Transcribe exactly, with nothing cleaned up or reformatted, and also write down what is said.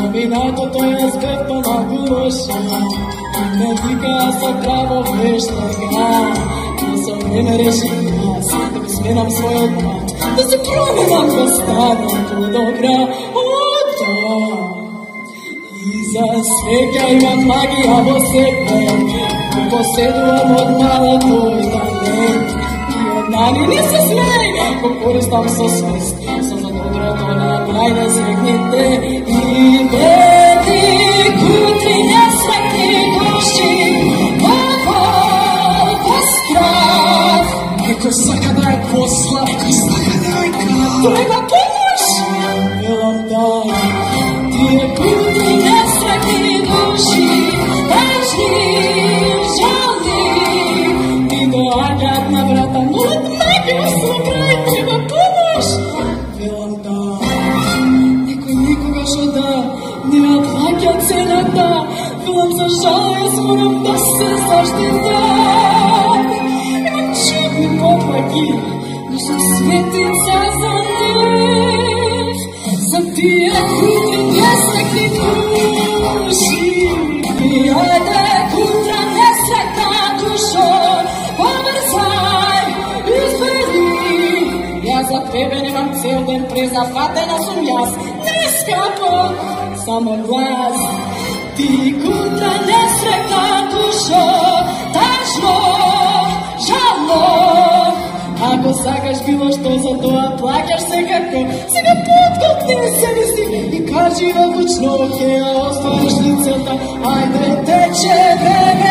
Минатото е сбепа на гуроша, не вика са право вещерга. Но съм време реших аз да го сменам своят път, да се променам, да стана по-добра. О, да! И за свека имам магия во себе, поседувам од малото и талент. И однани не се смеј, го користам со свест, со за доброто на најнесрекните. И беди кутри несрекни души, окол по страх. Некој сака да е послав, некој сака да е крав. Треба помош! Велам дай, тие кутри несрекни души, тажни, жални, ми доаѓаат на врата, но од магија со крај треба помош. Велам дай, некој никогаш да не отплаќа цената. Велам за жал, јас морам да се заштитам. Имам чудни подлаки, но сум светица за нив, за тие кутри несрекни души. И ајде, кутра несрекна душо, побрзај, избери. Јас за тебе немам цел ден, презафатена сум јас, не скапо, само глас. Ти кутра несрекна душо, тажно, жално. Ако сакаш било што за тоа плаќаш секако, сега подкопни се виси и кажи одлучно ќе ја оствариш лицата. Ајде тече време.